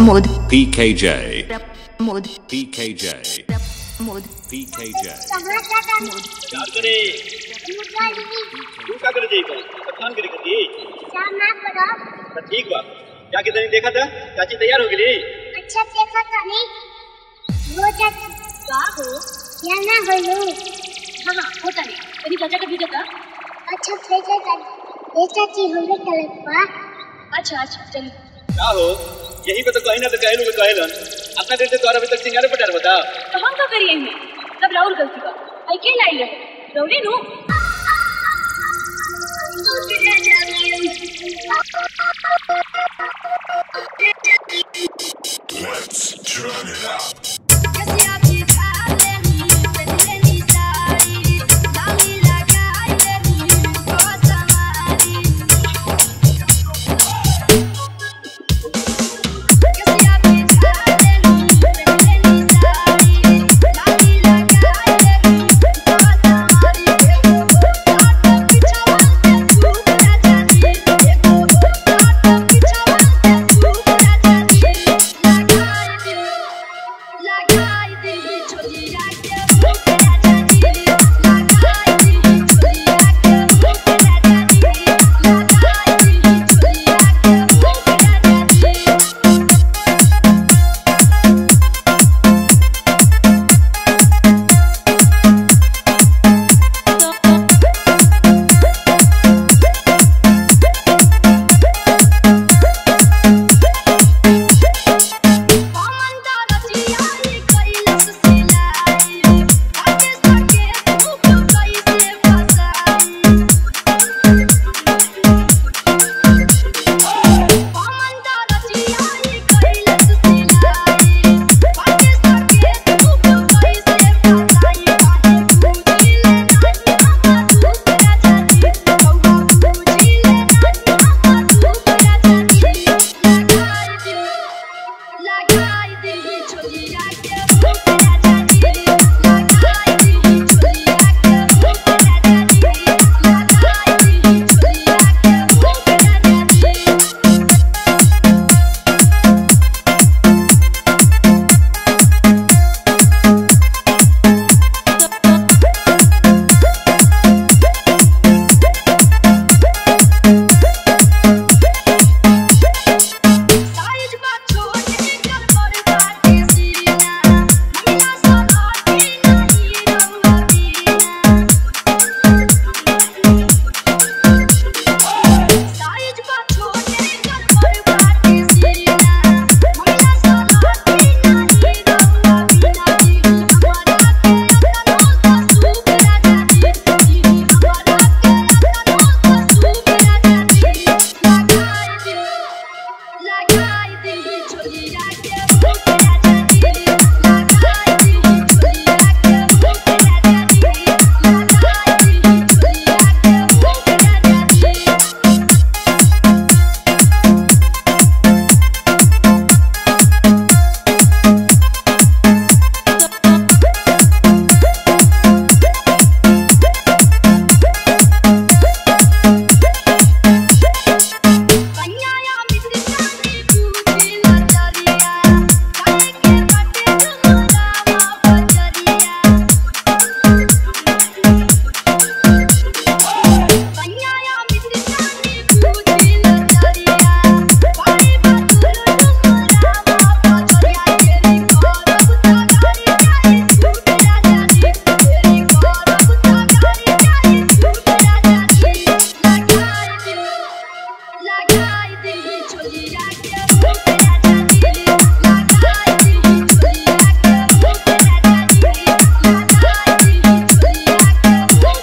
Premod PKJ Premod PKJ Premod PKJ क्या करे तू क्या करे जाई पर फोन करे करती शाम ना करो तो ठीक बा जाके तनी देखा था चाची तैयार हो गेली अच्छा देखा था नहीं वो चाची का हो या ना होलो हां होता नहीं तनी चाचा का भेजा था अच्छा भेजा था ये चाची होले कलर पा अच्छा चल का हो यही पे तो कहीं ना तो कहलू में कहलन अपना दिन से तोरा अभी तक सिंगारे पटार बता तो हम का करिए में सब राउर गलती बा आई के लाई रहे रौले नु Let's turn it up.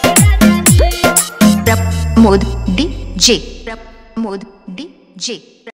Premod DJ Premod DJ